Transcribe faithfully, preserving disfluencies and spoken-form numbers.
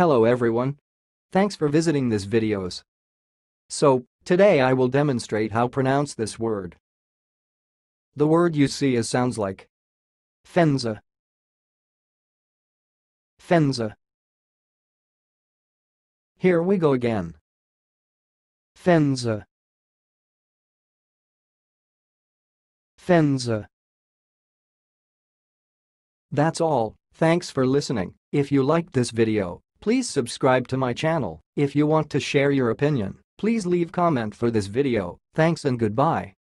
Hello everyone. Thanks for visiting this videos. So, today I will demonstrate how pronounce this word. The word you see is sounds like Faenza, Faenza. Here we go again. Faenza, Faenza. That's all. Thanks for listening. If you liked this video, please subscribe to my channel. If you want to share your opinion, please leave comment for this video. Thanks and goodbye.